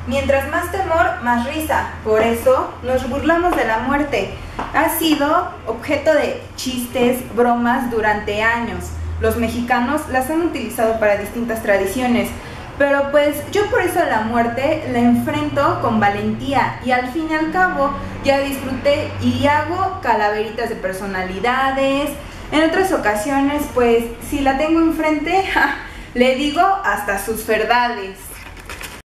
Mientras más temor, más risa. Por eso nos burlamos de la muerte. Ha sido objeto de chistes, bromas durante años. Los mexicanos las han utilizado para distintas tradiciones. Pero pues yo por eso a la muerte la enfrento con valentía y al fin y al cabo ya disfruté y hago calaveritas de personalidades. En otras ocasiones pues si la tengo enfrente, le digo hasta sus verdades.